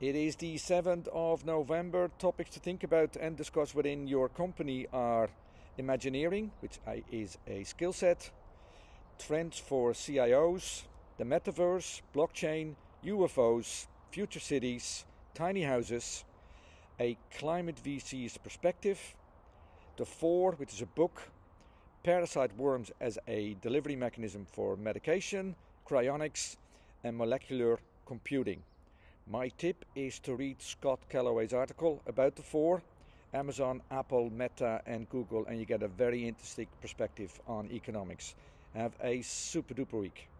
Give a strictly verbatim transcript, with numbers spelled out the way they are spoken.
It is the seventh of November. Topics to think about and discuss within your company are imagineering, which is a skill set, trends for C I Os, the metaverse, blockchain, U F Os, future cities, tiny houses, a climate V C's perspective, the four, which is a book, parasite worms as a delivery mechanism for medication, cryonics, and molecular computing. My tip is to read Scott Calloway's article about the four, Amazon, Apple, Meta, and Google, and you get a very interesting perspective on economics. Have a super duper week.